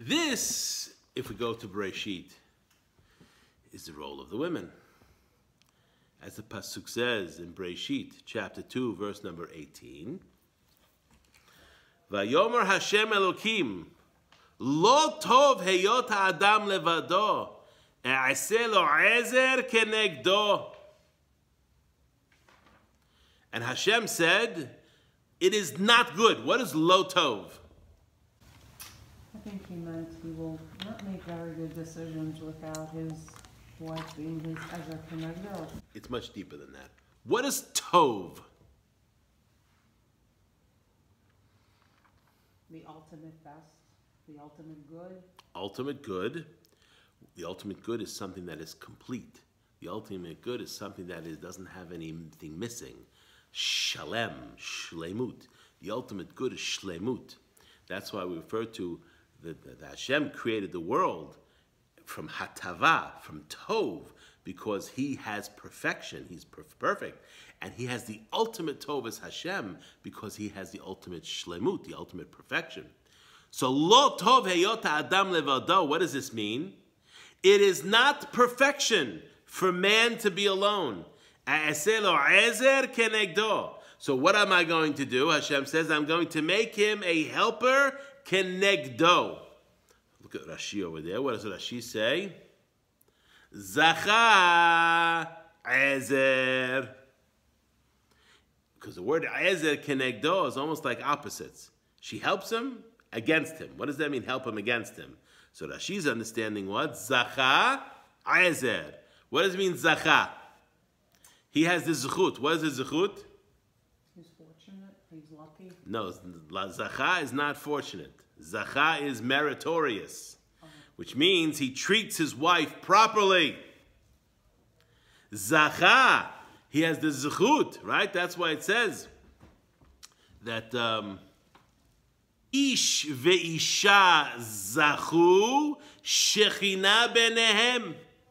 This, if we go to Bereshit, is the role of the women. As the Pasuk says in Bereshit, chapter 2, verse number 18, Vayomer Hashem Elokim, Lo tov heyot ha'adam levado, e'aseh lo ezer kenegdo. And Hashem said, it is not good. What is lo tov? I think he meant he will not make very good decisions without his wife being his ezer kenegdo. It's much deeper than that. What is tov? The ultimate best, the ultimate good. Ultimate good. The ultimate good is something that is complete. The ultimate good is something that doesn't have anything missing. Shalem, shlemut. The ultimate good is shlemut. That's why we refer to that Hashem created the world from hatava, from tov, because he has perfection. He's perfect. And he has the ultimate tov as Hashem because he has the ultimate shlemut, the ultimate perfection. So lo tov heyot adam levado, what does this mean? It is not perfection for man to be alone. So what am I going to do? Hashem says, I'm going to make him a helper kenegdo. Look at Rashi over there. What does Rashi say? Zacha ezer. Because the word ezer kenegdo is almost like opposites. She helps him against him. What does that mean, help him against him? So Rashi's understanding what? Zacha ezer. What does it mean, zacha? He has the zechut. What is the zechut? He's fortunate. He's lucky. No, zacha is not fortunate. Zacha is meritorious, which means he treats his wife properly. Zacha, he has the zechut, right? That's why it says that ish ve'isha zachu shechina benehem.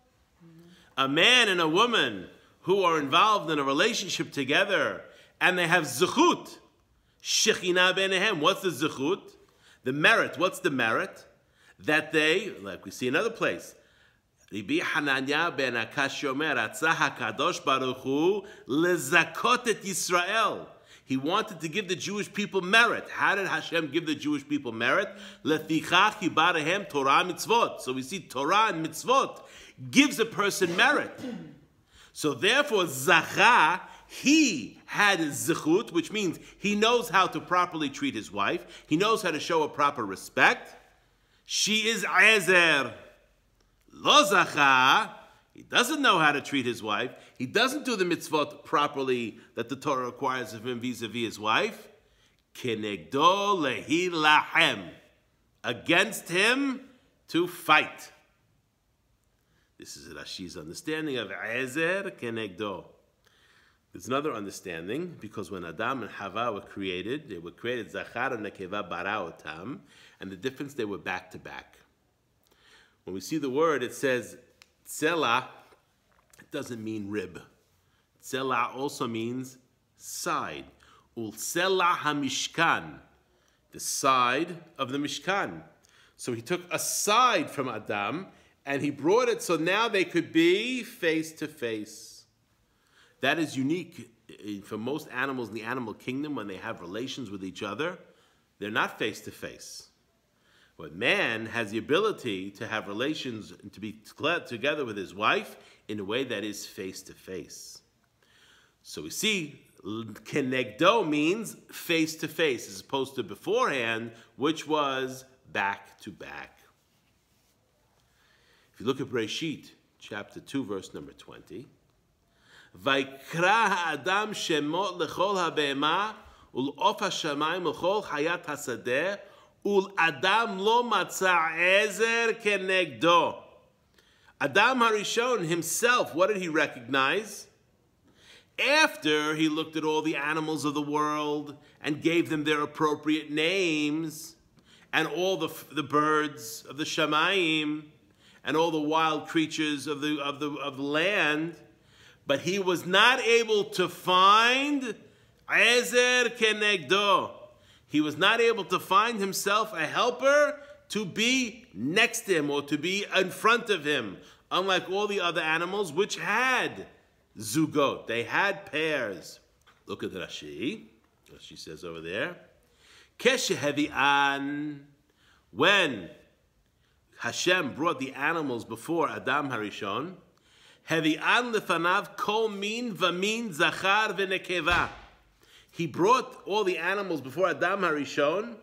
A man and a woman who are involved in a relationship together, and they have zechut. Shechina benehem. What's the zechut? The merit. What's the merit? That they, like we see another place, Rabbi Hananya ben Akash Omer, Atzah HaKadosh Baruch Hu lezakot et Yisrael. He wanted to give the Jewish people merit. How did Hashem give the Jewish people merit? Lefichach yibarehem Torah mitzvot. So we see Torah and mitzvot gives a person merit. So therefore, Zacha, he had zechut, which means he knows how to properly treat his wife. He knows how to show a proper respect. She is ezer. Lo Zacha, he doesn't know how to treat his wife. He doesn't do the mitzvot properly that the Torah requires of him vis-a-vis his wife. Kenegdo lehi lahem. Against him to fight. This is Rashi's understanding of ezer kenegdo. There's another understanding, because when Adam and Hava were created, they were created Zachar and Nekeva bara otam, and the difference, they were back to back. When we see the word, it says tzela, it doesn't mean rib. Tzela also means side. Ul tzela hamishkan, the side of the Mishkan. So he took a side from Adam, and he brought it so now they could be face to face. That is unique for most animals in the animal kingdom. When they have relations with each other, they're not face to face. But man has the ability to have relations and to be together with his wife in a way that is face to face. So we see kenegdo means face to face as opposed to beforehand, which was back to back. If you look at Bereshit, chapter 2, verse number 20, Vaikra ha'adam shemot lechol ha'be'ema ul'of ha'shamayim ul'chol hayat hasadeh ul'adam lo matza ezer kenegdo. Adam Harishon himself, what did he recognize? After he looked at all the animals of the world and gave them their appropriate names, and all the birds of the Shamayim, and all the wild creatures of the land, but he was not able to find ezer kenegdo. He was not able to find himself a helper to be next to him or to be in front of him, unlike all the other animals which had zugot. They had pairs. Look at Rashi. Rashi says over there, Keshehevi'an, when Hashem brought the animals before Adam Harishon, Hevi'an lefanav kol min v'min zachar v'nekeva. He brought all the animals before Adam Harishon,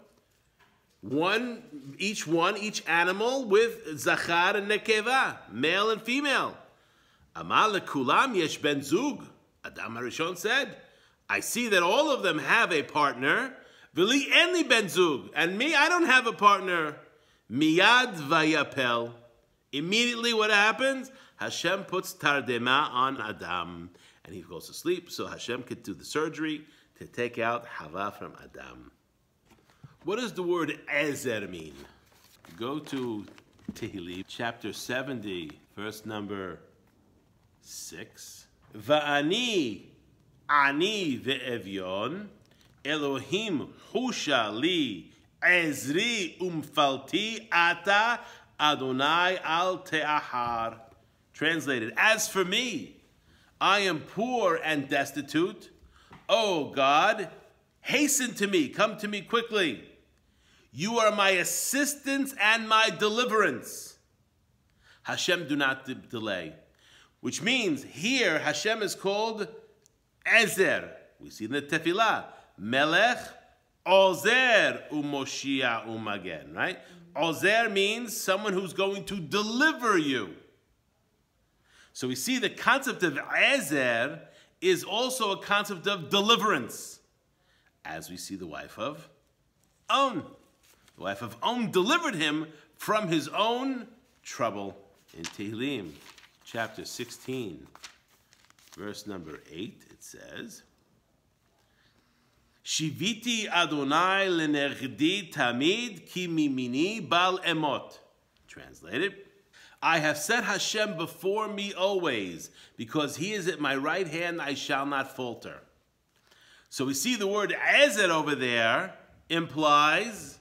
each animal with zachar and nekeva, male and female. Amar lekulam yesh ben zug. Adam Harishon said, I see that all of them have a partner. V'li enli ben zug, and me, I don't have a partner. Miyad vayapel. Immediately, what happens? Hashem puts tardema on Adam, and he goes to sleep. So Hashem could do the surgery to take out Hava from Adam. What does the word ezer mean? Go to Tehillim, chapter 70, verse number 6. Va'ani ani ve'evyon Elohim husha li ezri umfalti ata Adonai al te'ahar. Translated, as for me, I am poor and destitute. Oh God, hasten to me, come to me quickly. You are my assistance and my deliverance. Hashem, do not delay. Which means here Hashem is called Ezer. We see in the Tefillah, Melech, Ozer, Umoshia, Umagen, right? Ozer means someone who's going to deliver you. So we see the concept of Ezer is also a concept of deliverance, as we see the wife of On. The wife of On delivered him from his own trouble. In Tehillim, chapter 16, verse number 8, it says, Shiviti Adonai lenergdi tamid ki mimini bal emot. Translated, I have set Hashem before me always, because he is at my right hand, I shall not falter. So we see the word ezer over there implies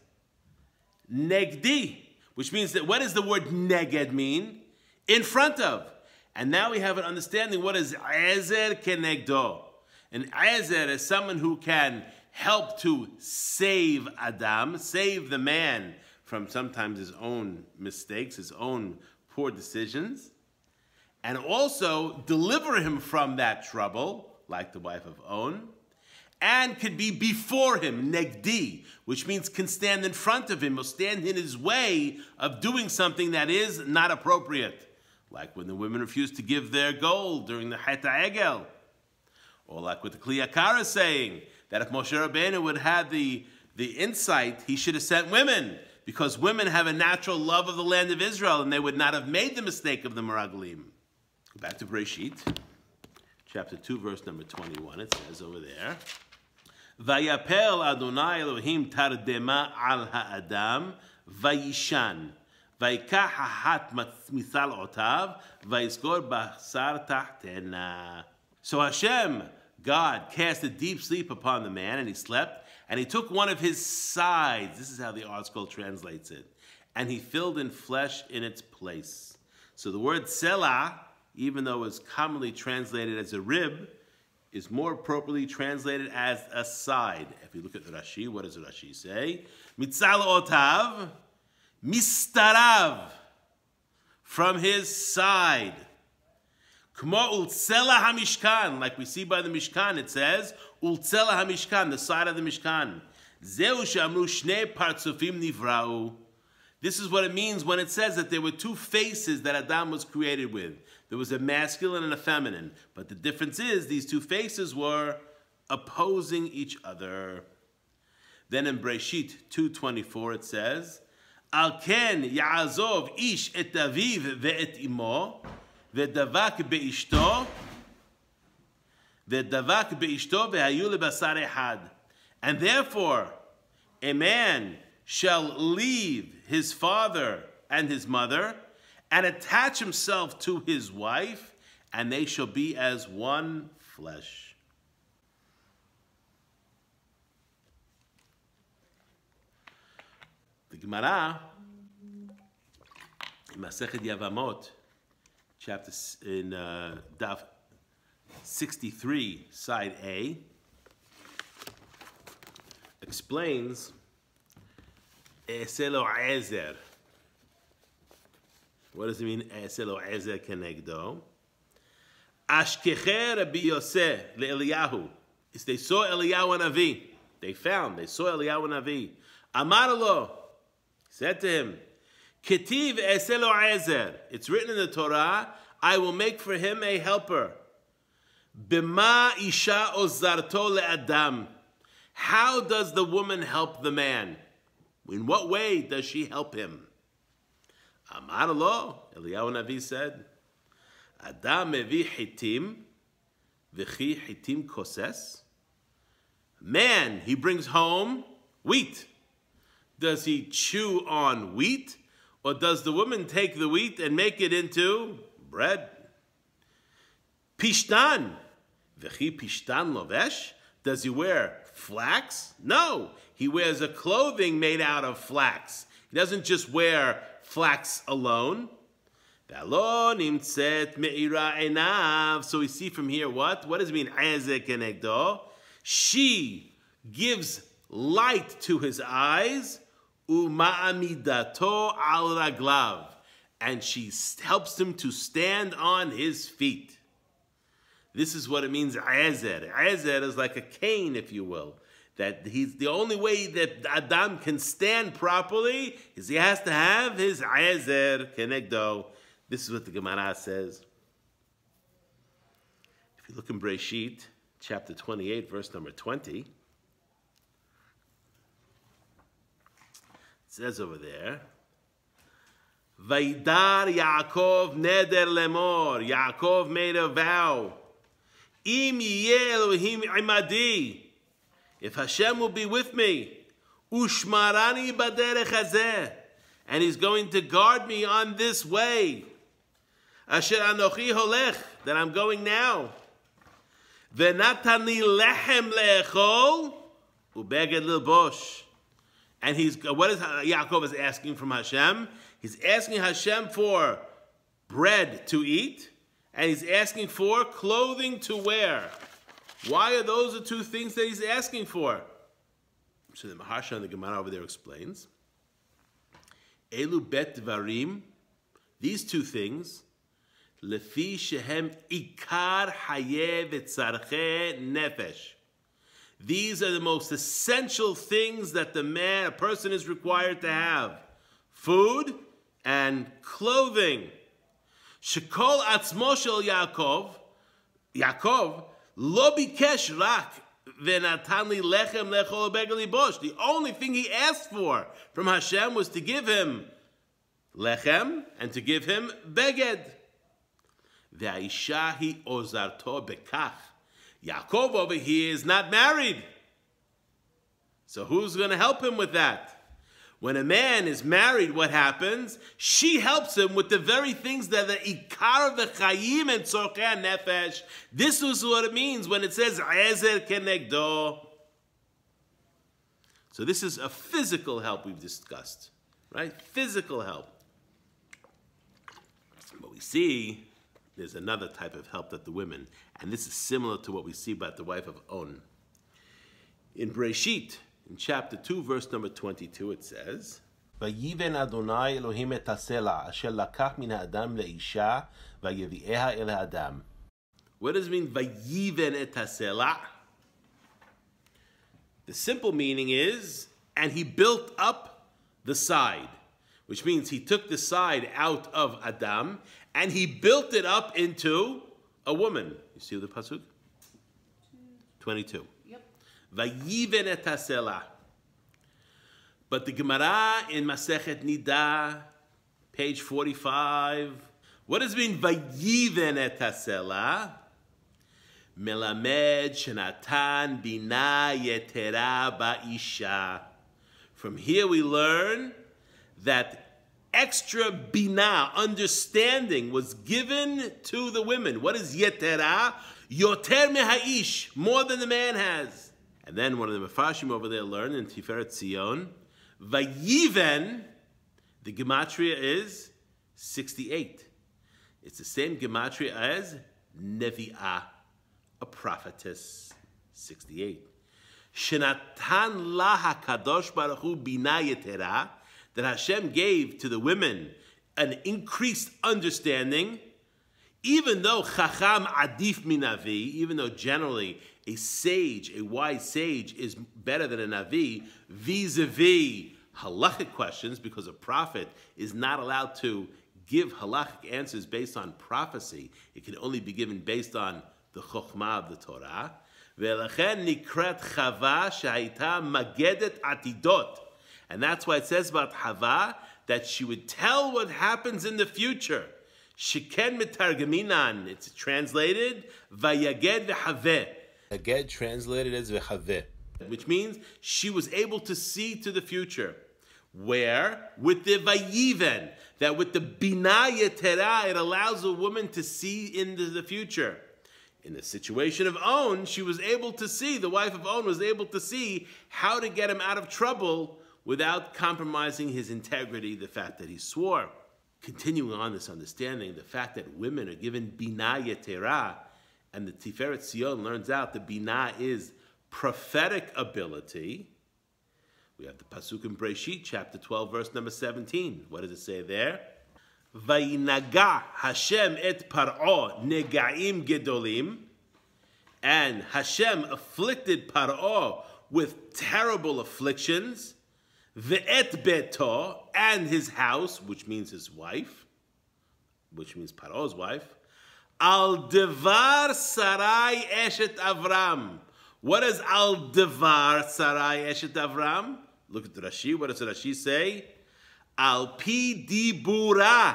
negdi, which means that what does the word neged mean? In front of. And now we have an understanding what is ezer kenegdo. And ezer is someone who can help to save Adam, save the man from sometimes his own mistakes, his own poor decisions, and also deliver him from that trouble, like the wife of On, and could be before him, negdi, which means can stand in front of him or stand in his way of doing something that is not appropriate, like when the women refused to give their gold during the Chet HaEgel, or like what the Kli Yakar is saying, that if Moshe Rabbeinu would have the insight, he should have sent women, because women have a natural love of the land of Israel, and they would not have made the mistake of the Meraglim. Back to Bereshit, chapter 2, verse number 21, it says over there, Vayapel Adonai Elohim tardema al ha'adam, vayishan, vayikach hahat misal otav, vayiskor b'sar tahtena. So Hashem, God, cast a deep sleep upon the man, and he slept, and he took one of his sides. This is how the Art Scroll translates it. And he filled in flesh in its place. So the word selah, even though it's commonly translated as a rib, is more appropriately translated as a side. If you look at the Rashi, what does the Rashi say? Mitzal otav, mistarav, from his side. Kmo ultzela hamishkan, like we see by the Mishkan, it says, ultzela hamishkan, the side of the Mishkan. Zeu she'amru shnei partzufim nivra'u. This is what it means when it says that there were two faces that Adam was created with. There was a masculine and a feminine. But the difference is these two faces were opposing each other. Then in Bereshit 2:24 it says, Al ken ya'azov ish et aviv ve'et imo, ve'davak be'ishto ve'hayu lebasar echad. And therefore, a man shall leave his father and his mother and attach himself to his wife, and they shall be as one flesh. The Gemara in Masechet Yavamot, chapter in Daf 63, side A, explains Eselo Ezer. What does it mean? Eselo Ezer kenegdo. Ashkecher Rabbi Yoseh leEliyahu. They saw Eliyahu Navi. They saw Eliyahu Navi. Amar lo, said to him, Ketiv Eselo Ezer. It's written in the Torah, I will make for him a helper. Bima isha ozarto le'adam. How does the woman help the man? In what way does she help him? Amar lo, Eliyahu Navi said, Adam mevi hitim, v'chi hitim koses. Man, he brings home wheat. Does he chew on wheat? Or does the woman take the wheat and make it into bread? Pishtan. V'chi pishtan lovesh. Does he wear flax? No. He wears a clothing made out of flax. He doesn't just wear flax alone. So we see from here what? What does it mean? She gives light to his eyes. Uma'amidato al raglav. And she helps him to stand on his feet. This is what it means, Ezer. Ezer is like a cane, if you will. That he's the only way that Adam can stand properly is he has to have his Ezer kenegdo. This is what the Gemara says. If you look in Breshit, chapter 28, verse number 20, it says over there, Vaidar Yaakov neder lemor. Yaakov made a vow. Im yeh Elohim imadi. If Hashem will be with me, ushmarani baderech hazeh, and He's going to guard me on this way. Asher anochi holech, that I'm going now. V'natani lechem le'echol ubeged l'bosh. And what is Yaakov is asking from Hashem? He's asking Hashem for bread to eat, and he's asking for clothing to wear. Why are those the two things that he's asking for? So the Maharsha and the Gemara over there explains. Elu bet dvarim, these two things, lefi shehem ikar hayeh v'tzarche nefesh. These are the most essential things that a person is required to have. Food and clothing. Shekol atzmo shel Yaakov, lo bikesh rak v'natan li lechem lechol begel libosh. The only thing he asked for from Hashem was to give him lechem and to give him beged. Ve'aisha hi ozarto bekach. Yaakov over here is not married. So who's going to help him with that? When a man is married, what happens? She helps him with the very things that the ikar of the chayim and tzorchei nefesh. This is what it means when it says ezer kenegdo. So this is a physical help we've discussed, right? Physical help. But we see there's another type of help that the women, and this is similar to what we see about the wife of On. In Breshit, in chapter 2, verse number 22, it says, Vayiven Adonai Elohim et hasela asher lakach min ha'adam le'isha vayevi'eha el ha'adam. What does it mean, Vayiven et hasela? The simple meaning is, and he built up the side, which means he took the side out of Adam, and he built it up into a woman. You see the pasuk? 22. Yep. Vayiven et hasela. But the Gemara in Masechet Nida, page 45, what does it mean, Vayiven et hasela? Melamed shenatan bina yetera ba'isha. From here we learn that extra bina, understanding, was given to the women. What is yetera? Yoter mehaish, more than the man has. And then one of the Mefarshim over there learned in Tiferet Zion, Vayiven, the gematria is 68. It's the same gematria as Nevi'ah, a prophetess. 68. Shenatan la hakadosh baruch hu bina yetera, that Hashem gave to the women an increased understanding, even though chacham adif minavi, even though generally a sage, a wise sage, is better than a navi, vis-a-vis halachic questions, because a prophet is not allowed to give halachic answers based on prophecy. It can only be given based on the chokhmah of the Torah. Ve'lachen nikrat Chava shehaita magedet atidot. And that's why it says about Chava that she would tell what happens in the future. Shiken mitargaminan. It's translated vayaged v'haveh. Yaged translated as v'haveh, which means she was able to see to the future. Where? With the vayiven, that with the bina yetera, it allows a woman to see into the future. In the situation of On, she was able to see, the wife of On was able to see how to get him out of trouble without compromising his integrity, the fact that he swore. Continuing on this understanding, the fact that women are given bina yetera, and the Tiferet Sion learns out that bina is prophetic ability. We have the pasuk in Breshit, chapter 12, verse number 17. What does it say there? Vayinaga Hashem et Par'o negaim gedolim. And Hashem afflicted Par'o with terrible afflictions. Ve'et beto, and his house, which means his wife, which means Paro's wife. Al devar Sarai eshet Avram. What does al devar Sarai eshet Avram? Look at the Rashi. What does the Rashi say? Al pi dibura.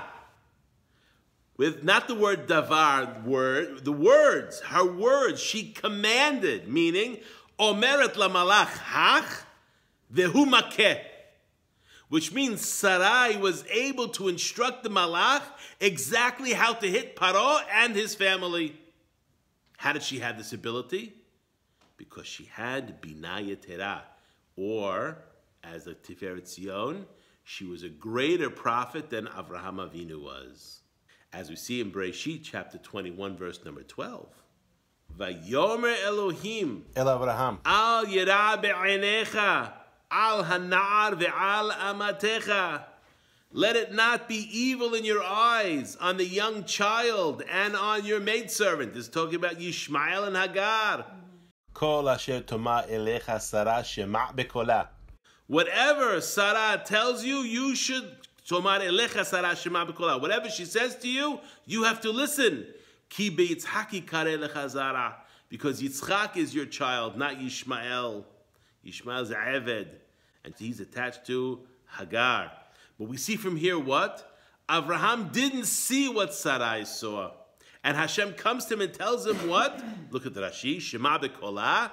With not the word davar, the words, her words, she commanded, meaning, omeret la malach hach vehu makeh. Which means Sarai was able to instruct the malach exactly how to hit Paro and his family. How did she have this ability? Because she had bina yetera, or, as a Tiferet Sion, she was a greater prophet than Avraham Avinu was. As we see in Breshit, chapter 21, verse number 12. Vayomer Elohim El Avraham Al yira be'einecha Al hanar ve'al amatecha. Let it not be evil in your eyes on the young child and on your maidservant. This is talking about Yishmael and Hagar. Kol asher toma elecha Sarah shema' bekola. Whatever Sarah tells you, you should tomar elecha Sarah shema' bekola. Whatever she says to you, you have to listen. Ki beyitzhaki kare lecha Zara. Because Yitzchak is your child, not Yishmael. Yishmael is Eved, and he's attached to Hagar. But we see from here what? Avraham didn't see what Sarai saw. And Hashem comes to him and tells him what? Look at the Rashi. Shema bekola.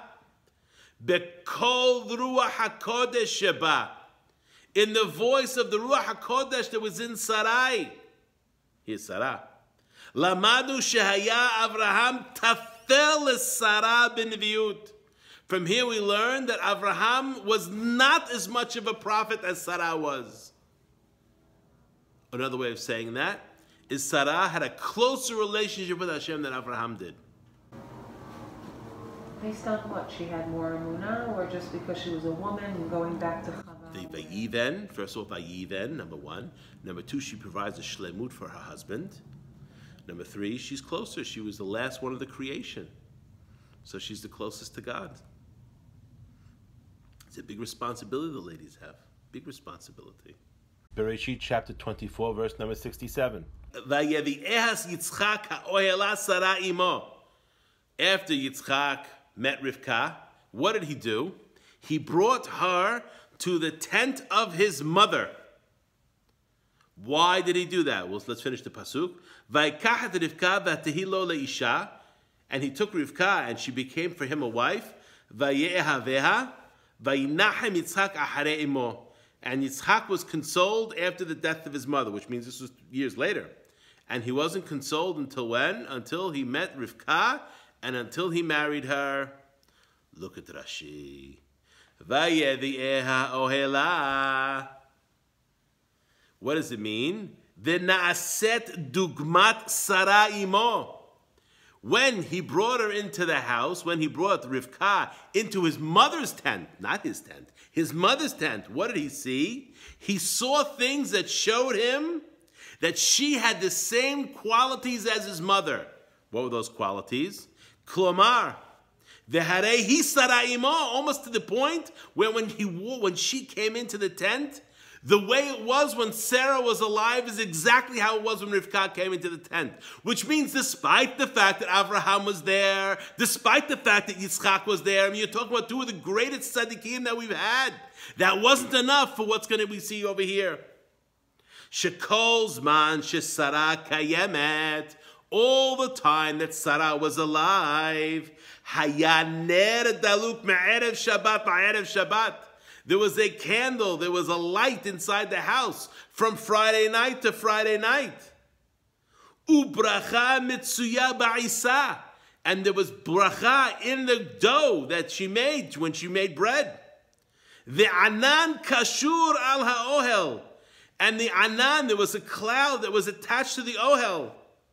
Bekol Ruach HaKodesh sheba. In the voice of the Ruach HaKodesh that was in Sarai. Here's Sarah. Lamadu shehaya Avraham tafel Sarah b'neviut. From here we learn that Avraham was not as much of a prophet as Sarah was. Another way of saying that is Sarah had a closer relationship with Hashem than Avraham did. Based on what? She had more emunah, or just because she was a woman and going back to Chava? The Vayiven, first of all, Vayiven, number one. Number two, she provides a shlemut for her husband. Number three, she's closer. She was the last one of the creation. So she's the closest to God. It's a big responsibility the ladies have. Big responsibility. Bereshit chapter 24, verse number 67. After Yitzchak met Rivka, what did he do? He brought her to the tent of his mother. Why did he do that? Well, let's finish the pasuk. And he took Rivka, and she became for him a wife. And Yitzchak was consoled after the death of his mother, which means this was years later. And he wasn't consoled until when? Until he met Rivka and until he married her. Look at Rashi. What does it mean? V'na'aset dugmat Sarah imo. When he brought her into the house, when he brought Rivkah into his mother's tent, not his tent, his mother's tent, what did he see? He saw things that showed him that she had the same qualities as his mother. What were those qualities? Klomar, v'harehi Sarah imo, almost to the point where when she came into the tent, the way it was when Sarah was alive is exactly how it was when Rivkah came into the tent. Which means despite the fact that Avraham was there, despite the fact that Yitzchak was there, I mean, you're talking about two of the greatest tzaddikim that we've had. That wasn't enough for what's going to be see over here. Shekol zman shesara kayemet. All the time that Sarah was alive, hayaner daluk me'erev Shabbat ma'erev Shabbat. There was a candle, there was a light inside the house from Friday night to Friday night. Ubracha mitzuya ba'isa. And there was bracha in the dough that she made when she made bread. The anan kashur al ha'ohel. And the anan, there was a cloud that was attached to the ohel.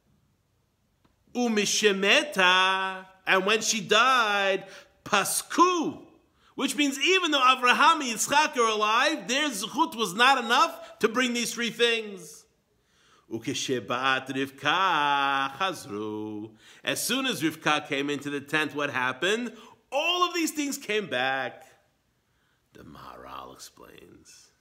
Umishemeta. And when she died, pasku. Which means even though Avraham and Yitzchak are alive, their zechut was not enough to bring these three things. Ukeshebat Rivka chazru. As soon as Rivka came into the tent, what happened? All of these things came back. The Maharal explains.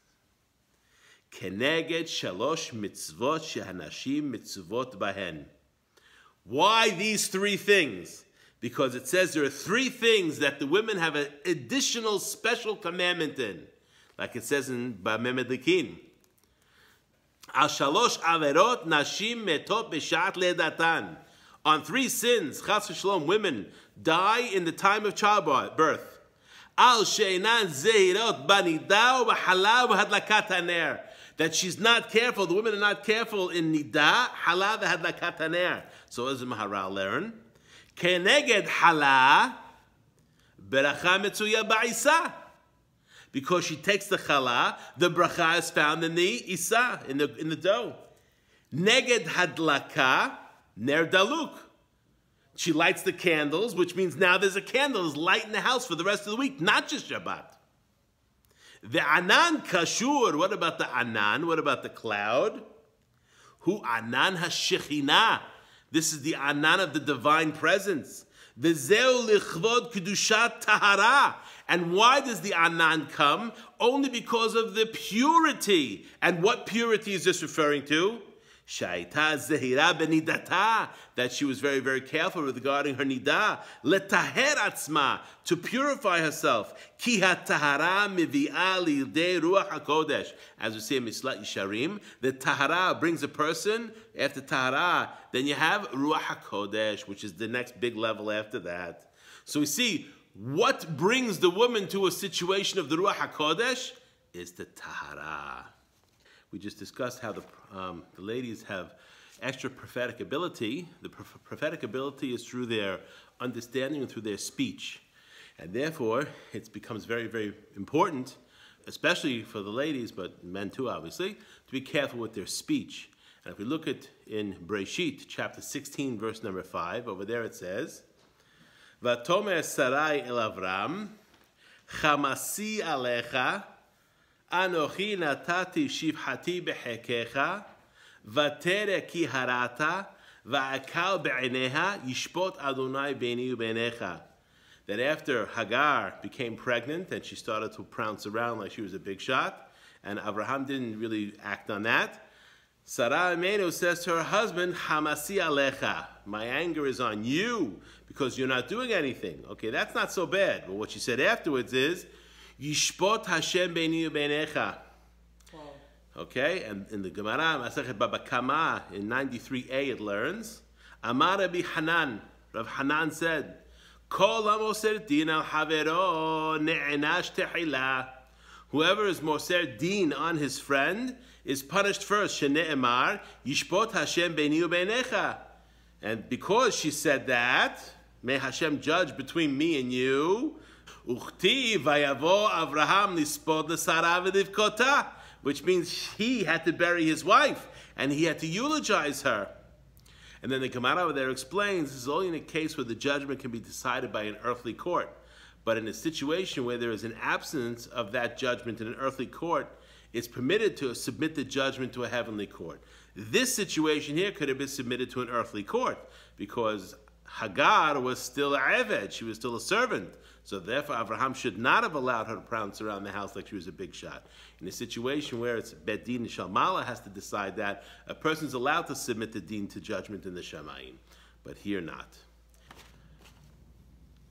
Keneged shalosh mitzvot shehanashim mitzvot bahen. Why these three things? Because it says there are three things that the women have an additional special commandment in. Like it says in Ba'Memed Likin. Al shalosh averot nashim metot b'shat ledatan. On three sins, chas v'shalom, women die in the time of childbirth. Al she'enan zehirot banida u'b'halav u'hadlakat haner. That she's not careful, the women are not careful in nida, halav u'hadlakat haner. So as the Maharal learn, Keneged hala, beracha metzuya ba'isa. Because she takes the chala, the bracha is found in the isa, in the dough. Neged hadlaka, ner daluk. She lights the candles, which means now there's a candle, there's light in the house for the rest of the week, not just Shabbat. The anan kashur, what about the anan? What about the cloud? Hu anan hashechina. This is the anan of the divine presence. V'zeu lichvod kedushat tahara. And why does the anan come? Only because of the purity. And what purity is this referring to? Shaita zehira benidata. That she was very, very careful regarding her nidah. Letaher atzma. To purify herself. Ki ha-tahara mivi'a li'ildei ruach HaKodesh. As we say in Mislat Yisharim, the tahara brings a person. After tahara, then you have ruach HaKodesh, which is the next big level after that. So we see what brings the woman to a situation of the ruach HaKodesh is the tahara. We just discussed how the ladies have extra prophetic ability. The prophetic ability is through their understanding and through their speech. And therefore, it becomes very, very important, especially for the ladies, but men too, obviously, to be careful with their speech. And if we look at in Breshit, chapter 16, verse number 5, over there it says, Vatomer Sarai el Avram, Chamasi alecha, Anochi natati shivhati behekecha, vatere ki harata, va'akal be'eneha, yishpot Adonai beini u'beinecha. That after Hagar became pregnant and she started to prounce around like she was a big shot, and Abraham didn't really act on that, Sarah Imenu says to her husband, Hamasi alecha, my anger is on you because you're not doing anything. Okay, that's not so bad. But what she said afterwards is, Yishpot Hashem beini u'beinecha. Okay, and in the Gemara, Masechet Baba Kama, in 93a, it learns, Amar Rabbi Hanan, Rav Hanan said, Kol hamoser din al havero ne'enash tehila. Whoever is moser din on his friend is punished first. Shene'emar, Yishpot Hashem beini u'beinecha. And because she said that, may Hashem judge between me and you. Uchti vayavo Avraham nispod l'sara v'divkota. which means he had to bury his wife, and he had to eulogize her. And then the Gemara over there explains, this is only in a case where the judgment can be decided by an earthly court. But in a situation where there is an absence of that judgment in an earthly court, it's permitted to submit the judgment to a heavenly court. This situation here could have been submitted to an earthly court, because Hagar was still a Eved, she was still a servant. So therefore Abraham should not have allowed her to prance around the house like she was a big shot. In a situation where it's Bet Din and Shalmala has to decide that, a person's allowed to submit the din to judgment in the Shamayim, but here not.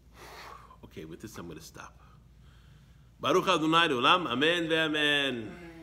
Okay, with this I'm going to stop. Baruch Adonai Olam, Amen ve'amen.